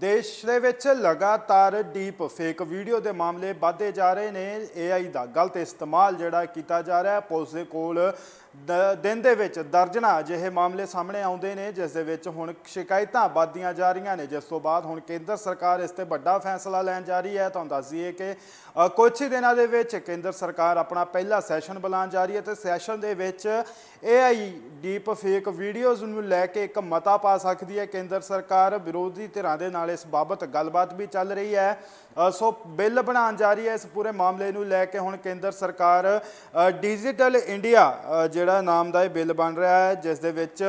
देश दे विच लगातार deep fake video के मामले बढ़ते जा रहे हैं। AI का गलत इस्तेमाल जिहड़ा कीता जा रहा है। पुलिस दे कोल दिन दे विच दर्जना अजिहे मामले सामने आउंदे ने जिस दे विच हुण शिकायतां वधदियां जा रही ने, जिस तो बाद हुण केंद्र सरकार इस ते वड्डा फैसला लैण जा रही है। तुहानूं दस दईए कि कुछ ही दिनां दे विच केंद्र सरकार अपना पहला सैशन बुलाउण जा रही है ते सैशन दे विच AI डीप फेक वीडियोज़ नूं लैके एक मता पा सकदी है केंद्र सरकार। विरोधी धिरां दे नाल इस बाबत गलबात भी चल रही है। सो बिल बनाउण जा रही है। इस पूरे मामले नूं लैके हुण केंद्र सरकार डिजिटल इंडिया जिहड़ा नाम दा बिल बन रहा है, जिस दे विच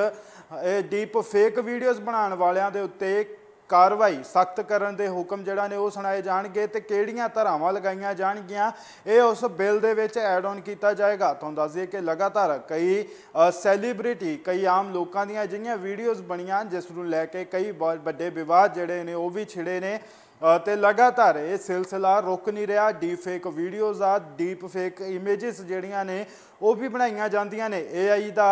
डीप फेक वीडियोज़ बनाउण वालियां दे उत्ते कार्रवाई सख्त करन दे हुक्म जिहड़ा ने वो सुनाए जाणगे ते किहड़ियां धारावां लगाईयां जाणगियां ये उस बिल दे विच ऐड ऑन कीता जाएगा। तुहानूं दस दईए कि लगातार कई सैलीब्रिटी कई आम लोकां दीयां अजिहियां वीडियोज़ बणीआं जिस नूं लैके कई वड्डे विवाद जिहड़े ने वो भी छिड़े ने ते लगातार ये सिलसिला रुक नहीं रहा। डीप फेक वीडियोज़ आ डीप फेक इमेजिस जिहड़ियां ने वो भी बनाईयां जांदियां ने। AI दा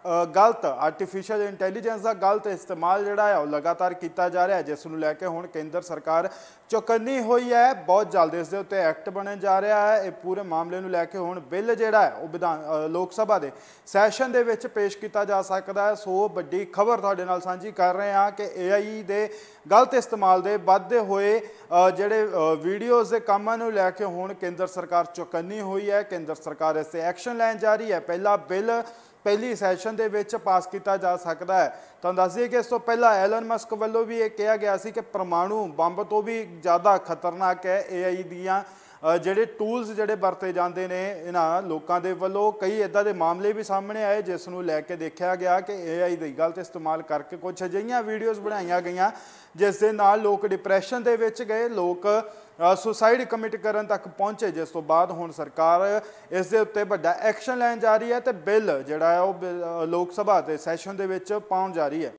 गलत आर्टिफिशियल इंटैलीजेंस का गलत इस्तेमाल जोड़ा है वह लगातार किया जा रहा है, जिस नूं लैके हुण केंद्र सरकार चौकन्नी हुई है। बहुत जल्द इस दे उत्ते एक्ट बनन जा रहा है। ये पूरे मामले नूं लैके हुण बिल जिहड़ा है वह विधान लोक सभा के सैशन दे विच पेश किया जा सकता है। सो वड्डी खबर तुहाडे नाल साझी कर रहे हैं कि AI दे गलत इस्तेमाल दे वधदे होए जिहड़े वीडियोज़ के कामां नूं लैके हुण केंद्र सरकार चौकन्नी हुई है। केंद्र सरकार इस ते एक्शन लैण जा रही है। पहला बिल पहली सैशन दे विच पास किया जा सकता है। तो दस दिए कि इस तो पहला एलन मस्क वालों भी ये कहा गया सी कि परमाणु बंब तो भी ज़्यादा खतरनाक है AI दियां ਜਿਹੜੇ ਟੂਲਸ ਜਿਹੜੇ ਵਰਤੇ ਜਾਂਦੇ ਨੇ ਇਹਨਾਂ ਲੋਕਾਂ ਦੇ ਵੱਲੋਂ। ਕਈ ਇੱਦਾਂ ਦੇ ਮਾਮਲੇ ਵੀ ਸਾਹਮਣੇ ਆਏ ਜਿਸ ਨੂੰ ਲੈ ਕੇ ਦੇਖਿਆ ਗਿਆ ਕਿ AI ਦੀ ਗਲਤ ਇਸਤੇਮਾਲ ਕਰਕੇ ਕੁਝ ਅਜਿਹੀਆਂ ਵੀਡੀਓਜ਼ ਬਣਾਈਆਂ ਗਈਆਂ ਜਿਸ ਦੇ ਨਾਲ ਲੋਕ ਡਿਪਰੈਸ਼ਨ ਦੇ ਵਿੱਚ ਗਏ, ਲੋਕ ਸੁਸਾਈਡ ਕਮਿਟ ਕਰਨ ਤੱਕ ਪਹੁੰਚੇ, ਜਿਸ ਤੋਂ ਬਾਅਦ ਹੁਣ ਸਰਕਾਰ ਇਸ ਦੇ ਉੱਤੇ ਵੱਡਾ ਐਕਸ਼ਨ ਲੈਣ ਜਾ ਰਹੀ ਹੈ ਤੇ ਬਿੱਲ ਜਿਹੜਾ ਹੈ ਉਹ ਲੋਕ ਸਭਾ ਦੇ ਸੈਸ਼ਨ ਦੇ ਵਿੱਚ ਪਾਉਣ ਜਾ ਰਹੀ ਹੈ।